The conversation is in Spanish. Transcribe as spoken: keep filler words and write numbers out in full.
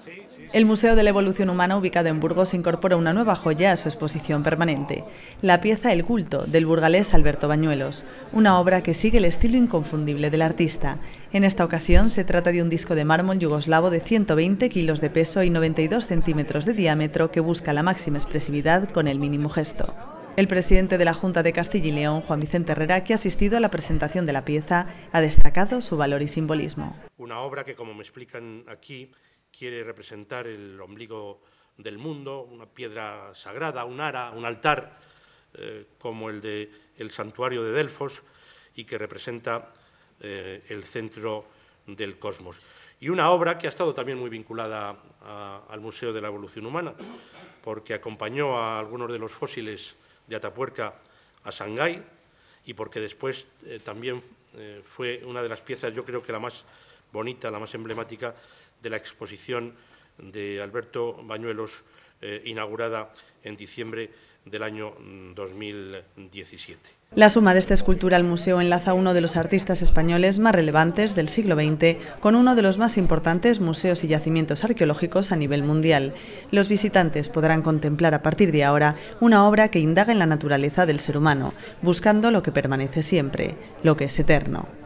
El Museo de la Evolución Humana, ubicado en Burgos, incorpora una nueva joya a su exposición permanente, la pieza El culto, del burgalés Alberto Bañuelos, una obra que sigue el estilo inconfundible del artista. En esta ocasión se trata de un disco de mármol yugoslavo de ciento veinte kilos de peso y noventa y dos centímetros de diámetro que busca la máxima expresividad con el mínimo gesto. El presidente de la Junta de Castilla y León, Juan Vicente Herrera, que ha asistido a la presentación de la pieza, ha destacado su valor y simbolismo. Una obra que, como me explican aquí, quiere representar el ombligo del mundo, una piedra sagrada, un ara, un altar, eh, como el del santuario de Delfos, y que representa eh, el centro del cosmos. Y una obra que ha estado también muy vinculada a, al Museo de la Evolución Humana, porque acompañó a algunos de los fósiles de Atapuerca a Shanghái y porque después eh, también eh, fue una de las piezas, yo creo que la más bonita, la más emblemática, de la exposición de Alberto Bañuelos, eh, inaugurada en diciembre del año dos mil diecisiete. La suma de esta escultura al museo enlaza a uno de los artistas españoles más relevantes del siglo veinte con uno de los más importantes museos y yacimientos arqueológicos a nivel mundial. Los visitantes podrán contemplar a partir de ahora una obra que indaga en la naturaleza del ser humano, buscando lo que permanece siempre, lo que es eterno.